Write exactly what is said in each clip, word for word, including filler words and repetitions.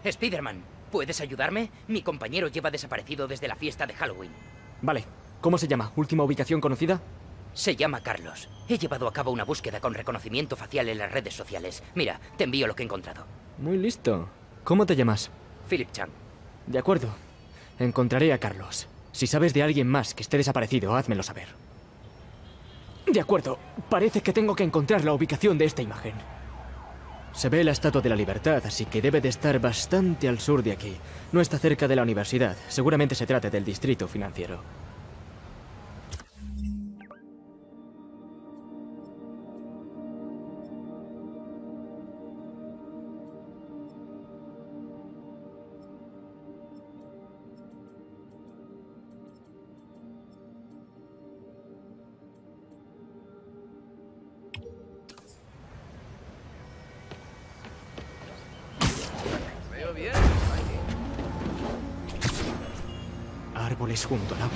Spider-Man, ¿puedes ayudarme? Mi compañero lleva desaparecido desde la fiesta de Halloween. Vale. ¿Cómo se llama? ¿Última ubicación conocida? Se llama Carlos. He llevado a cabo una búsqueda con reconocimiento facial en las redes sociales. Mira, te envío lo que he encontrado. Muy listo. ¿Cómo te llamas? Philip Chang. De acuerdo. Encontraré a Carlos. Si sabes de alguien más que esté desaparecido, házmelo saber. De acuerdo. Parece que tengo que encontrar la ubicación de esta imagen. Se ve la Estatua de la Libertad, así que debe de estar bastante al sur de aquí. No está cerca de la universidad. Seguramente se trate del distrito financiero. Árboles junto al agua.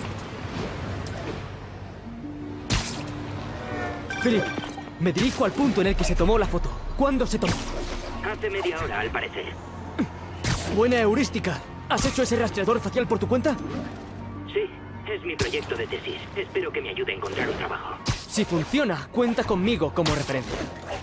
Philip, me dirijo al punto en el que se tomó la foto. ¿Cuándo se tomó? Hace media hora, al parecer. Buena heurística. ¿Has hecho ese rastreador facial por tu cuenta? Sí, es mi proyecto de tesis. Espero que me ayude a encontrar un trabajo. Si funciona, cuenta conmigo como referencia.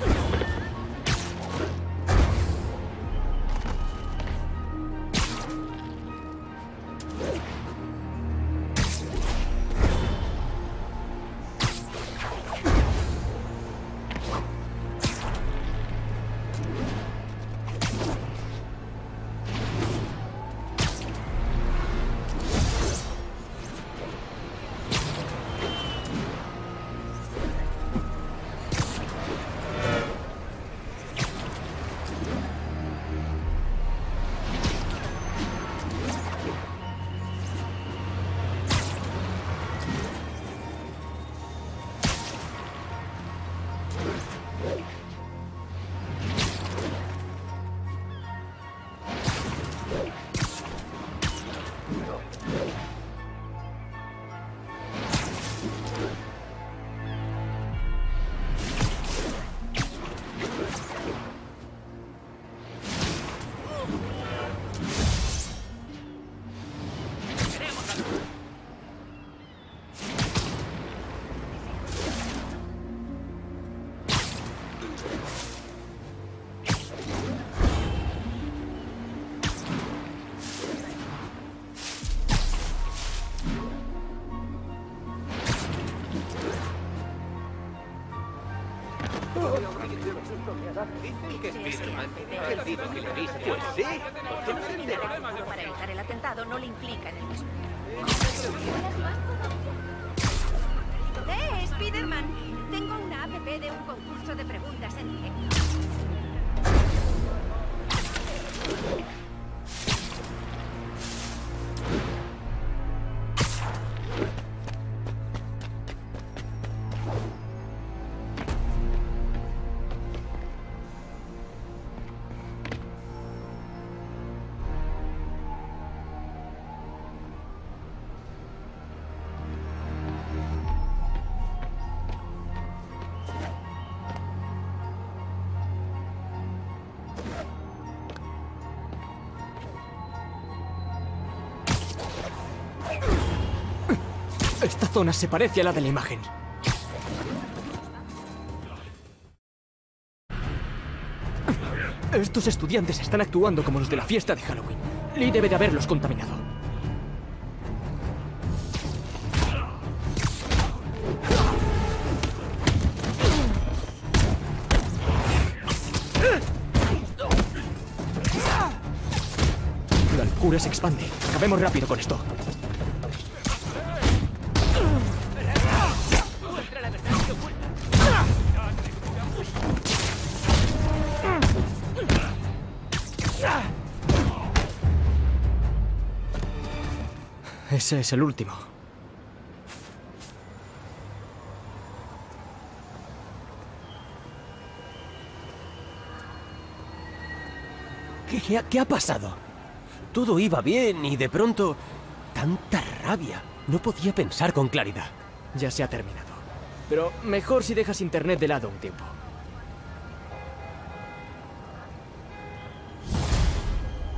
Dicen que Spider-Man. Él dijo que le avise. Pues sí. Para evitar el atentado no le implica en el mismo. ¡Eh, Spider-Man! Tengo una app de un concurso de preguntas en directo. Esta zona se parece a la de la imagen. Estos estudiantes están actuando como los de la fiesta de Halloween. Lee debe de haberlos contaminado. La locura se expande. Acabemos rápido con esto. Ese es el último. ¿Qué, qué, ha, ¿Qué ha pasado? Todo iba bien y de pronto... ¡Tanta rabia! No podía pensar con claridad. Ya se ha terminado. Pero mejor si dejas internet de lado un tiempo.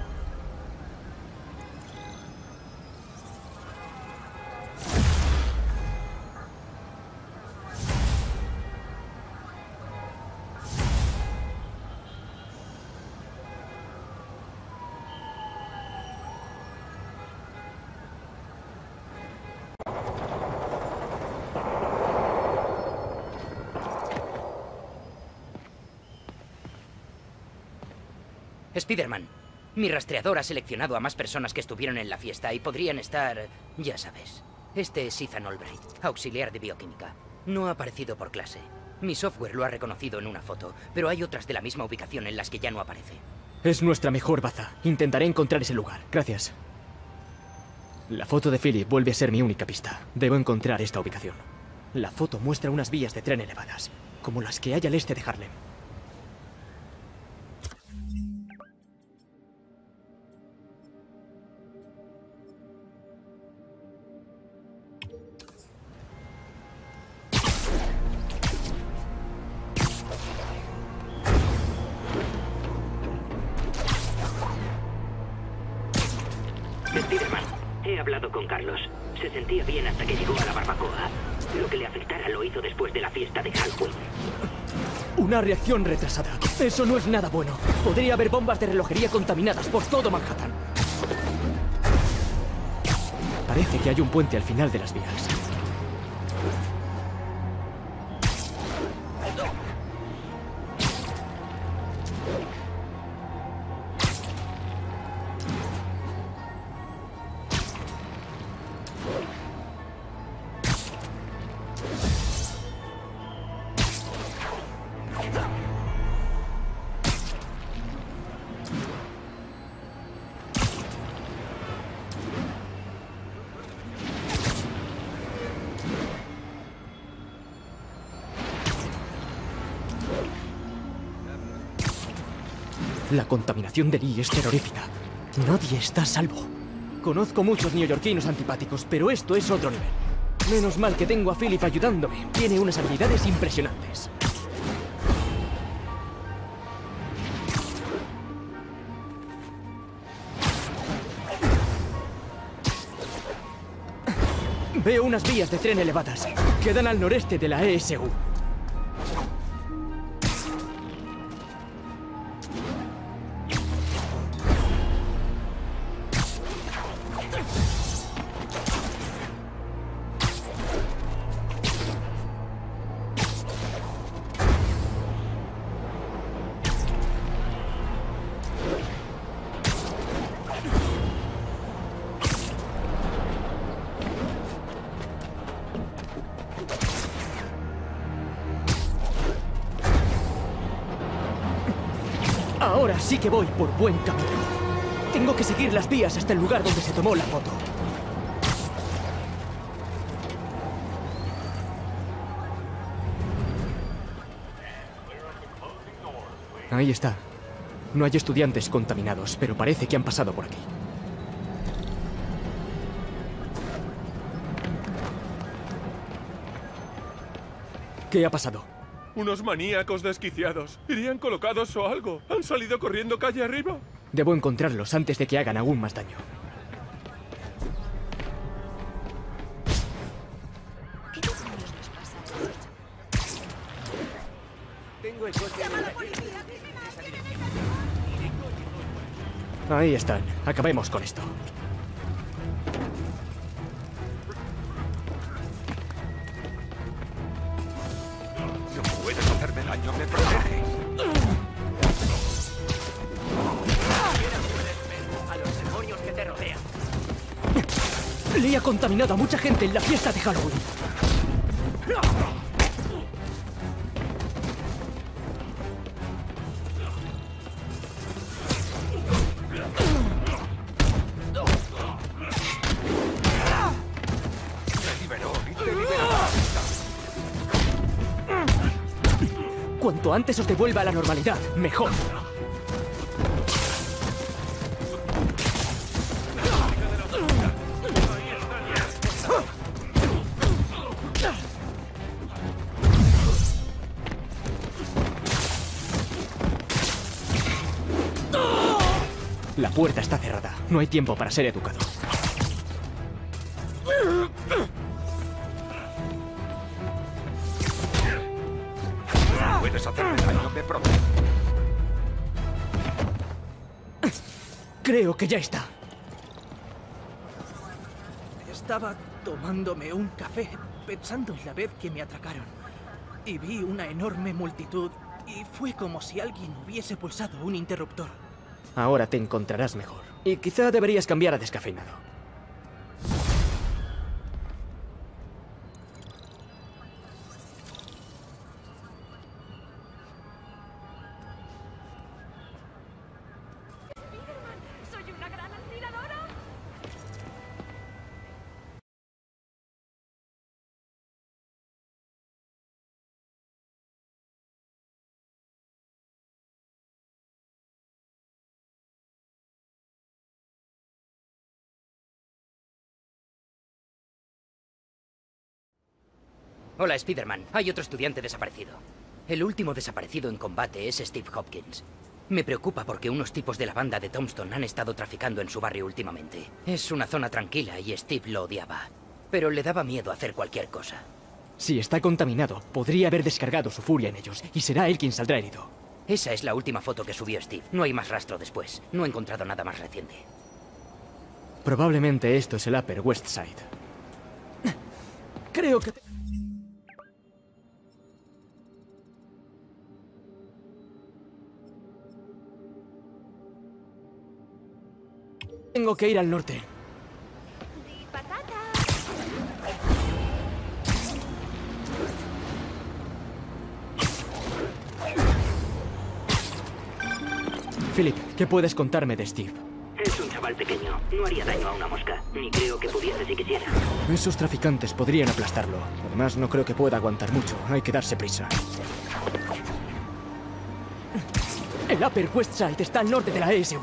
Spiderman, mi rastreador ha seleccionado a más personas que estuvieron en la fiesta y podrían estar... ya sabes. Este es Ethan Albright, auxiliar de bioquímica. No ha aparecido por clase. Mi software lo ha reconocido en una foto, pero hay otras de la misma ubicación en las que ya no aparece. Es nuestra mejor baza. Intentaré encontrar ese lugar. Gracias. La foto de Philip vuelve a ser mi única pista. Debo encontrar esta ubicación. La foto muestra unas vías de tren elevadas, como las que hay al este de Harlem. Spiderman, he hablado con Carlos. Se sentía bien hasta que llegó a la barbacoa. Lo que le afectara lo hizo después de la fiesta de Halloween. Una reacción retrasada. Eso no es nada bueno. Podría haber bombas de relojería contaminadas por todo Manhattan. Parece que hay un puente al final de las vías. La contaminación de Lee es terrorífica. Nadie está a salvo. Conozco muchos neoyorquinos antipáticos, pero esto es otro nivel. Menos mal que tengo a Philip ayudándome. Tiene unas habilidades impresionantes. Veo unas vías de tren elevadas. Quedan al noreste de la E S U. Ahora sí que voy por buen camino. Tengo que seguir las vías hasta el lugar donde se tomó la foto. Ahí está. No hay estudiantes contaminados, pero parece que han pasado por aquí. ¿Qué ha pasado? Unos maníacos desquiciados. ¿Irían colocados o algo? ¿Han salido corriendo calle arriba? Debo encontrarlos antes de que hagan aún más daño. Tengo el coche. Ahí están. Acabemos con esto. Puedes hacerme daño, me proteges. A los demonios que te rodean. Lee ha contaminado a mucha gente en la fiesta de Halloween. Te liberó y te liberará. Cuanto antes os devuelva a la normalidad, mejor. La puerta está cerrada. No hay tiempo para ser educado. Puedes hacerme daño, me proteges. Creo que ya está. Estaba tomándome un café, pensando en la vez que me atracaron. Y vi una enorme multitud, y fue como si alguien hubiese pulsado un interruptor. Ahora te encontrarás mejor. Y quizá deberías cambiar a descafeinado. ¡Soy una gran admiradora! Hola, Spider-Man. Hay otro estudiante desaparecido. El último desaparecido en combate es Steve Hopkins. Me preocupa porque unos tipos de la banda de Tombstone han estado traficando en su barrio últimamente. Es una zona tranquila y Steve lo odiaba. Pero le daba miedo hacer cualquier cosa. Si está contaminado, podría haber descargado su furia en ellos, y será él quien saldrá herido. Esa es la última foto que subió Steve. No hay más rastro después. No he encontrado nada más reciente. Probablemente esto es el Upper West Side. Creo que... Tengo que ir al norte. ¡Di patata! Philip, ¿qué puedes contarme de Steve? Es un chaval pequeño. No haría daño a una mosca. Ni creo que pudiese si quisiera. Esos traficantes podrían aplastarlo. Además, no creo que pueda aguantar mucho. Hay que darse prisa. El Upper West Side está al norte de la E S U.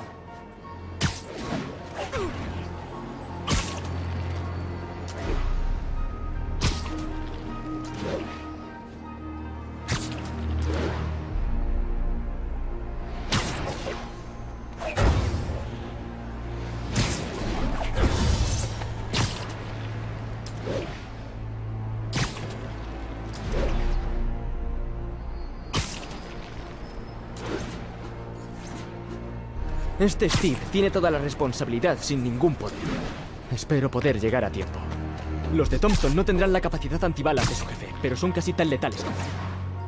Este Steve tiene toda la responsabilidad sin ningún poder. Espero poder llegar a tiempo. Los de Tombstone no tendrán la capacidad antibalas de su jefe, pero son casi tan letales como él.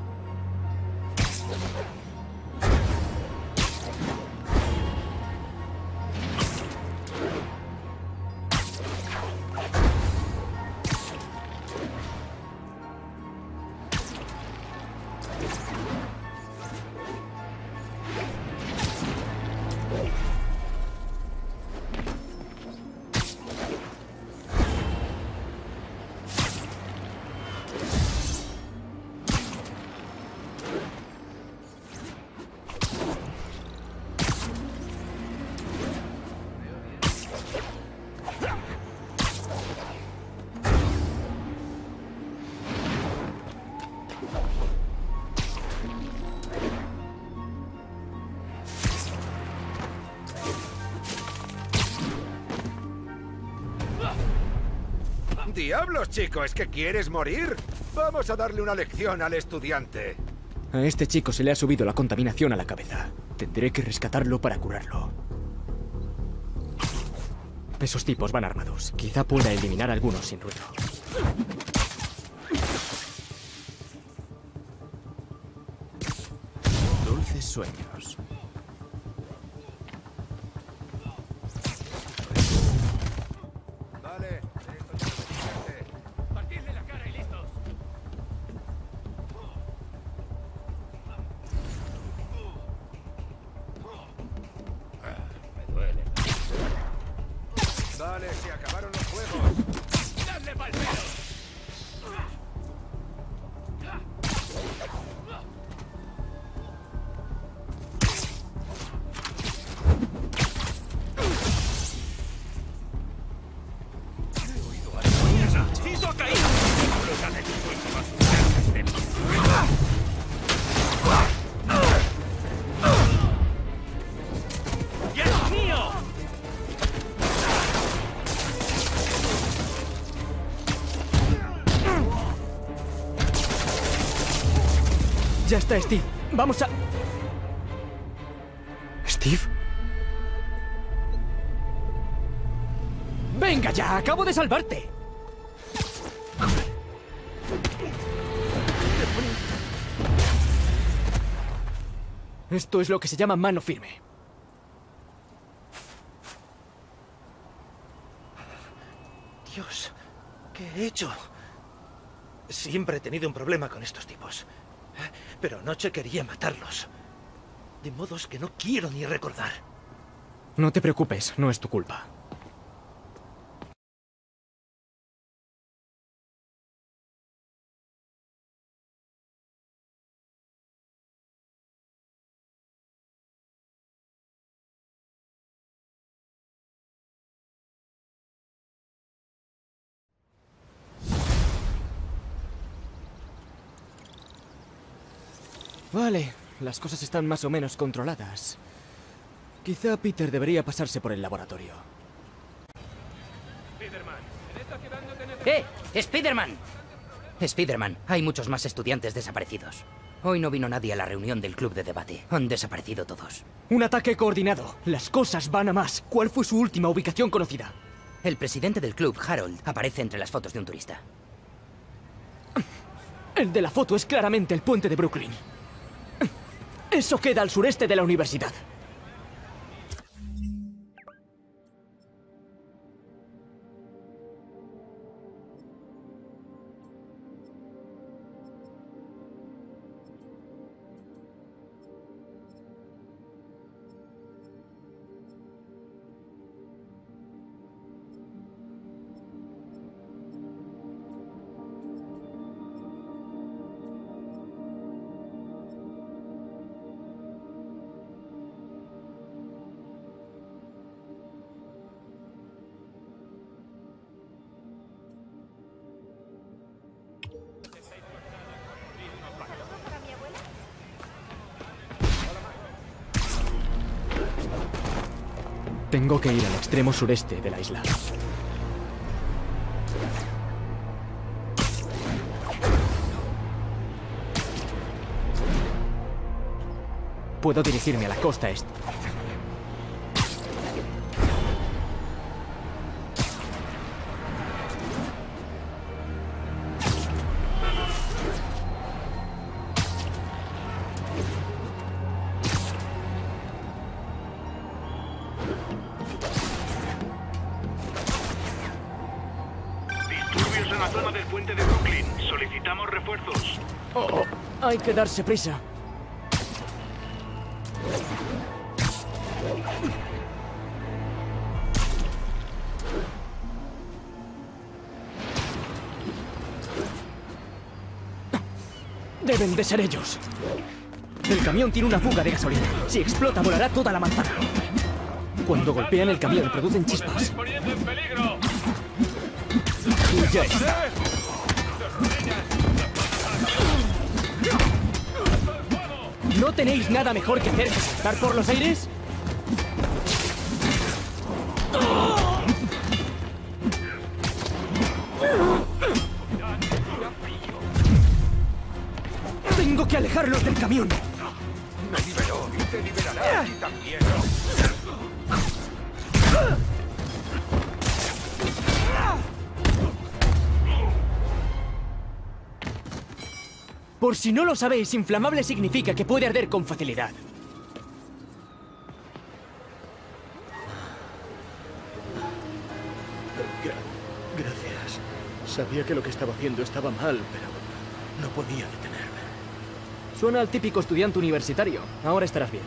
¡Diablos, chico! ¿Es que quieres morir? Vamos a darle una lección al estudiante. A este chico se le ha subido la contaminación a la cabeza. Tendré que rescatarlo para curarlo. Esos tipos van armados. Quizá pueda eliminar a algunos sin ruido. Dulces sueños. Vale. ¡Partidle la cara y listos! Me duele. Vale, se acabaron los juegos. ¡Dadle pa'l pelo! ¡Tito ha caído! ¡Disfruta de tus últimos instantes de paz! ¡Dios mío! ¡Ya está, Steve! ¡Vamos a...! ¿Steve? ¡Venga ya! ¡Acabo de salvarte! Esto es lo que se llama mano firme. he hecho? Siempre he tenido un problema con estos tipos. Pero anoche quería matarlos. De modos que no quiero ni recordar. No te preocupes, no es tu culpa. Vale, las cosas están más o menos controladas. Quizá Peter debería pasarse por el laboratorio. ¡Eh! ¡Spiderman! Spiderman, hay muchos más estudiantes desaparecidos. Hoy no vino nadie a la reunión del club de debate. Han desaparecido todos. Un ataque coordinado. Las cosas van a más. ¿Cuál fue su última ubicación conocida? El presidente del club, Harold, aparece entre las fotos de un turista. El de la foto es claramente el puente de Brooklyn. Eso queda al sureste de la universidad. Tengo que ir al extremo sureste de la isla. Puedo dirigirme a la costa este. Disturbios en la zona del puente de Brooklyn. Solicitamos refuerzos. Oh, oh, hay que darse prisa. Deben de ser ellos. El camión tiene una fuga de gasolina. Si explota, volará toda la manzana. Cuando golpean el camión, producen chispas. Y ya está. ¿No tenéis nada mejor que hacer que saltar por los aires? Tengo que alejarlos del camión. Me liberó y te liberará a ti también. Por si no lo sabéis, inflamable significa que puede arder con facilidad. Gracias. Sabía que lo que estaba haciendo estaba mal, pero no podía detenerme. Suena al típico estudiante universitario. Ahora estarás bien.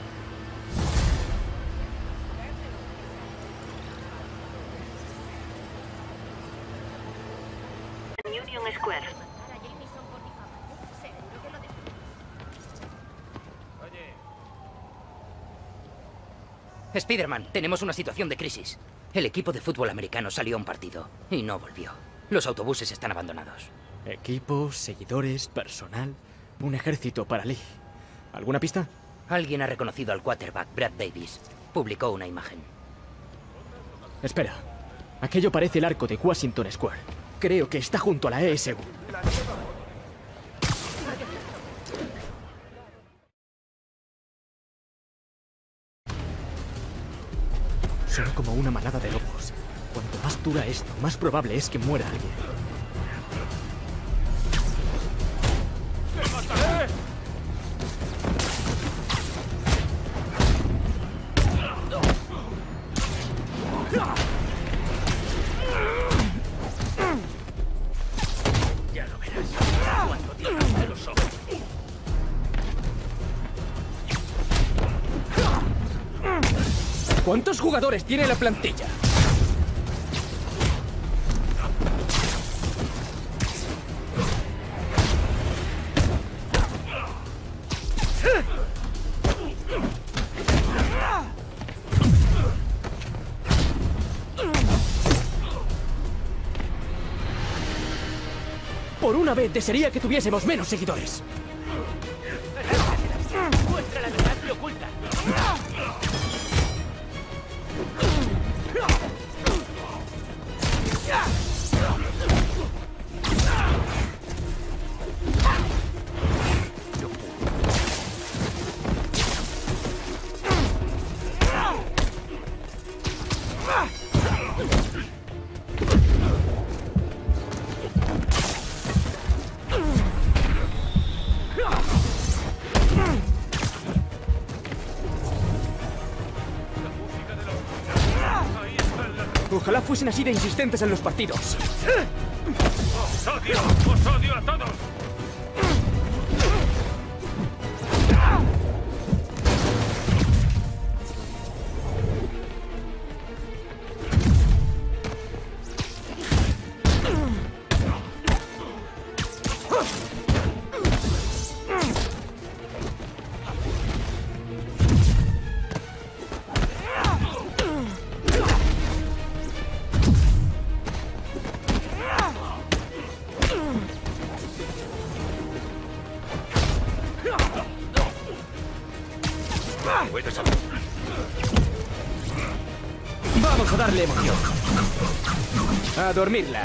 Union Square. Spiderman, tenemos una situación de crisis. El equipo de fútbol americano salió a un partido y no volvió. Los autobuses están abandonados. Equipo, seguidores, personal. Un ejército para Lee. ¿Alguna pista? Alguien ha reconocido al quarterback, Brad Davis. Publicó una imagen. Espera. Aquello parece el arco de Washington Square. Creo que está junto a la E S U. Son como una manada de lobos. Cuanto más dura esto, más probable es que muera alguien. ¡Te mataré! de los ojos. ¿Cuántos jugadores tiene la plantilla? Por una vez desearía que tuviésemos menos seguidores. Muestra la verdad que oculta. Ojalá fuesen así de insistentes en los partidos. ¡Os odio! ¡Os odio a todos! Vamos a darle emoción. A dormirla.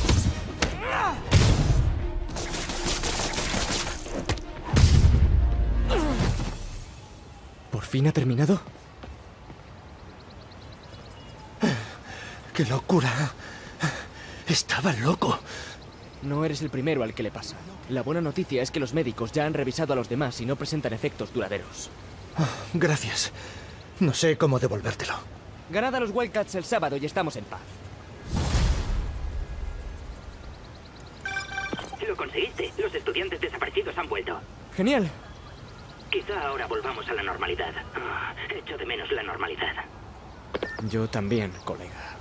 ¿Por fin ha terminado? ¡Qué locura! Estaba loco. No eres el primero al que le pasa. La buena noticia es que los médicos ya han revisado a los demás y no presentan efectos duraderos. Oh, gracias. No sé cómo devolvértelo. Ganad a los Wildcats el sábado y estamos en paz. Lo conseguiste. Los estudiantes desaparecidos han vuelto. Genial. Quizá ahora volvamos a la normalidad. Oh, echo de menos la normalidad. Yo también, colega.